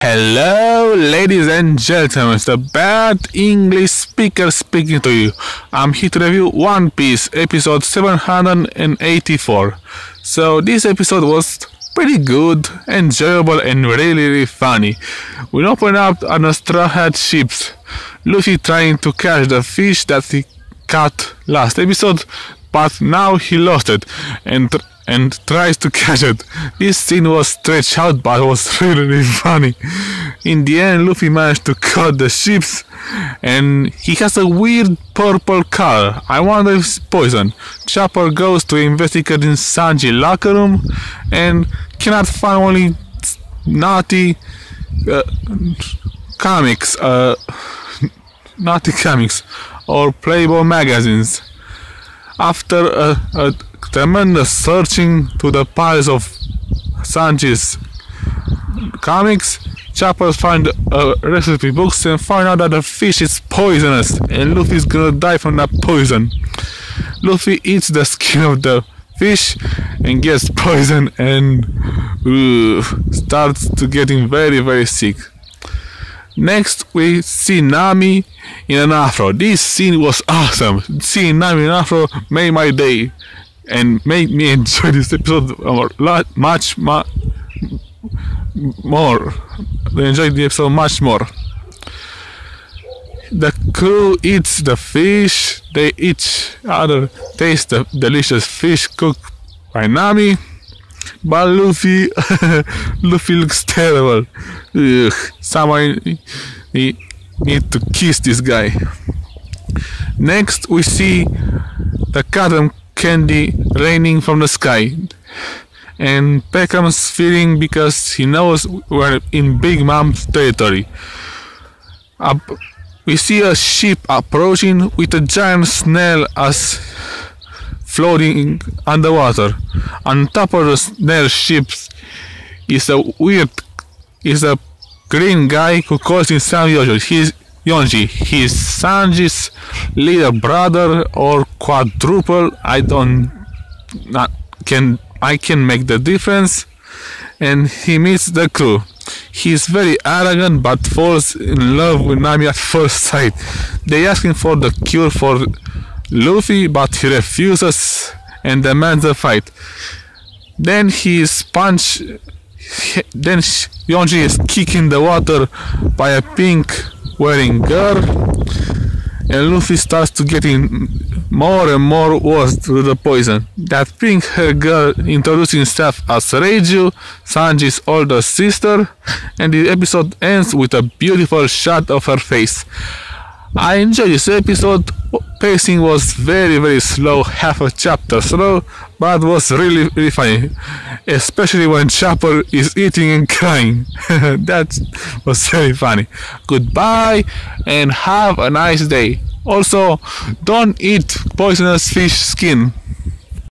Hello, ladies and gentlemen, it's the bad English speaker speaking to you. I'm here to review One Piece, episode 784. So this episode was pretty good, enjoyable, and really funny. We open up on a Straw Hat ship, Luffy trying to catch the fish that he caught last episode, but now he lost it and tries to catch it. This scene was stretched out but was really funny. In the end, Luffy managed to cut the ships and he has a weird purple color. I wonder if it's poison. Chopper goes to investigate in Sanji's locker room and cannot find only naughty comics or Playboy magazines. After a tremendous searching to the piles of Sanji's comics, Chopper finds recipe books and find out that the fish is poisonous and Luffy is gonna die from that poison. Luffy eats the skin of the fish and gets poisoned and starts to getting very sick. Next we see Nami in an afro. This scene was awesome. Seeing Nami in an afro made my day and made me enjoy this episode much more. I enjoyed the episode much more. The crew eats the fish. They each other taste the delicious fish cooked by Nami. But Luffy looks terrible. Ugh, someone need to kiss this guy. Next we see the cotton candy raining from the sky, and Peckham's feeling because he knows we're in Big Mom's territory. We see a ship approaching with a giant snail as floating underwater. On top of the snail ship is a green guy who calls himself Yonji. He's Sanji's little brother or quadruple. I can make the difference. And he meets the crew. He's very arrogant but falls in love with Nami at first sight. They ask him for the cure for Luffy, but he refuses and demands a fight. Then Yonji is kicked in the water by a pink wearing girl, and Luffy starts to get in more and more worse to the poison. That pink haired girl introduces himself as Reiju, Sanji's older sister, and the episode ends with a beautiful shot of her face. I enjoyed this episode. Pacing was very slow, half a chapter slow, but was really funny, especially when Chopper is eating and crying. That was very funny. Goodbye and have a nice day. Also, don't eat poisonous fish skin.